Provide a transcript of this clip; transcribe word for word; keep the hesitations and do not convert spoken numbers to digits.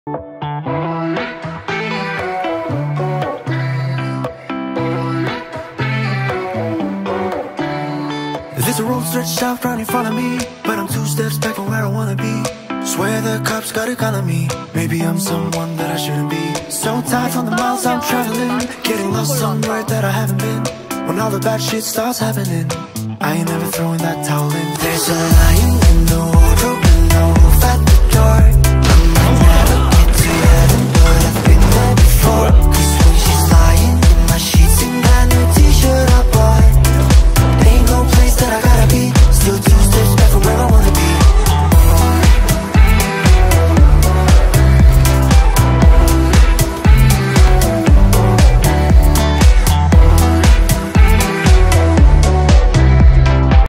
There's a road stretched out right in front of me, but I'm two steps back from where I wanna be. Swear the cops got a gun on me. Maybe I'm someone that I shouldn't be. So tired from the miles I'm traveling, getting lost somewhere that I haven't been. When all the bad shit starts happening, I ain't never throwing that towel in. There's a lion in the